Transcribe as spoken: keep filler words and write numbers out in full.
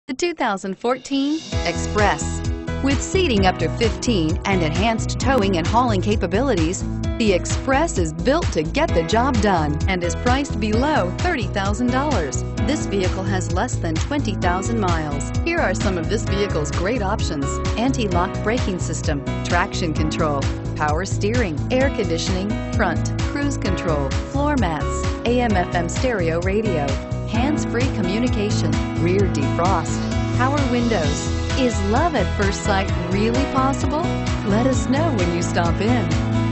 The two thousand fourteen Express. With seating up to fifteen and enhanced towing and hauling capabilities, the Express is built to get the job done and is priced below thirty thousand dollars. This vehicle has less than twenty thousand miles. Here are some of this vehicle's great options: anti-lock braking system, traction control, power steering, air conditioning, front, cruise control, floor mats, A M F M stereo radio, hands-free communication, rear defrost, power windows. Is love at first sight really possible? Let us know when you stop in.